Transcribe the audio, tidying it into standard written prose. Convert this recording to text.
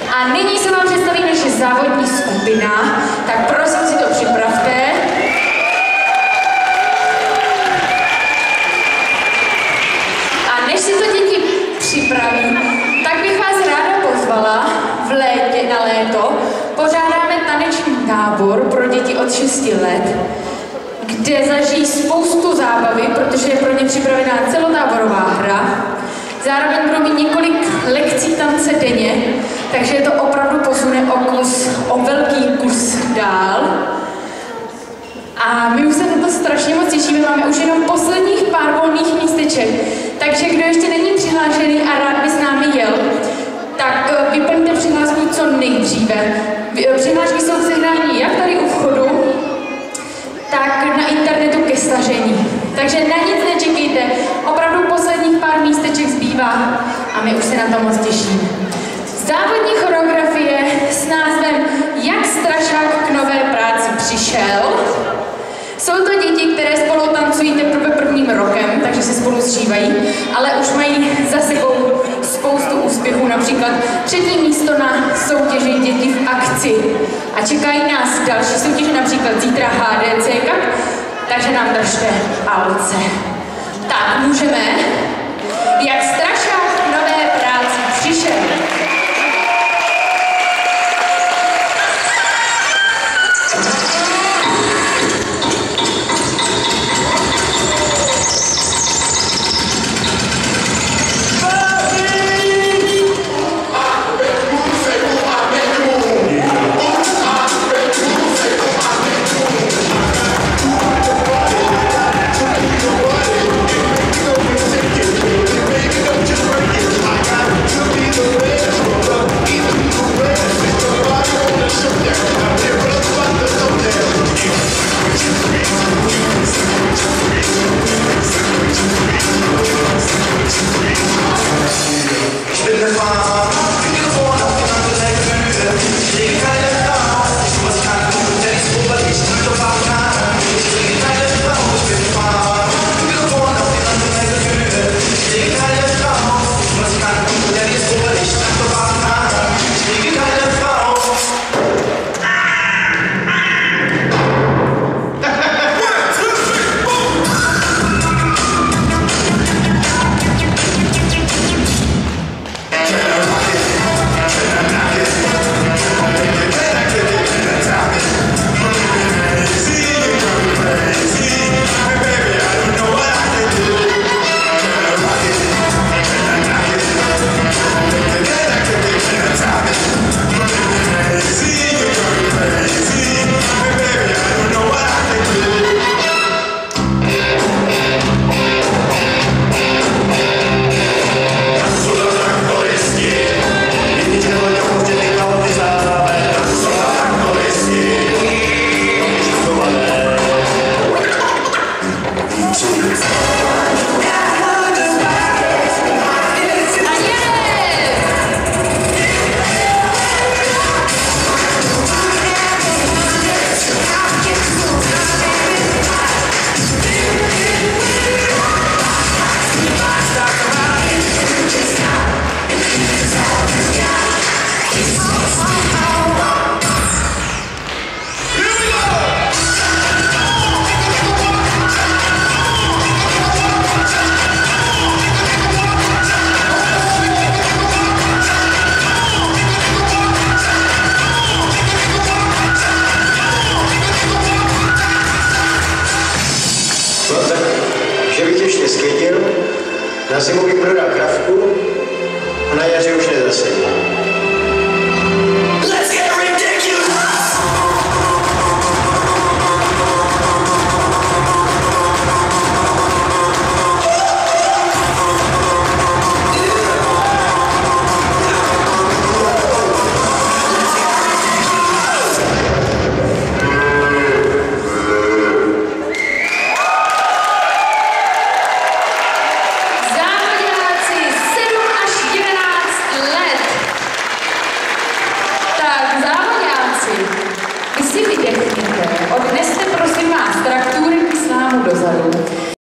A nyní se vám představí naše závodní skupina, tak prosím si to připravte. A než si to děti připraví, tak bych vás ráda pozvala v létě, na léto. Pořádáme taneční tábor pro děti od 6 let, kde zažijí spoustu zábavy, protože je pro ně připravená celotáborová hra. Zároveň budou mít několik lekcí tance denně, takže to opravdu posune o velký kus dál. A my už se na to strašně moc těšíme, máme už jenom posledních pár volných místeček, takže kdo ještě není přihlášený a rád by s námi jel, tak vyplňte přihlášku co nejdříve. Přihlášky jsou k sehnání jak tady u vchodu, tak na internetu ke stažení. Takže na nic nečekejte, opravdu posledních pár místeček zbývá a my už se na to moc těšíme. Závodní choreografie s názvem Jak strašák k nové práci přišel. Jsou to děti, které spolu tancují teprve prvním rokem, takže se spolu zžívají, ale už mají za sebou spoustu úspěchů, například 3. místo na soutěži Děti v akci. A čekají nás další soutěže, například zítra HDC Cup, takže nám držte palce. Tak, můžeme. Jak strašák k nové práci přišel. Že bych ještě sklidil, na zimu bych prodal kravku a na jaře už nezasedil.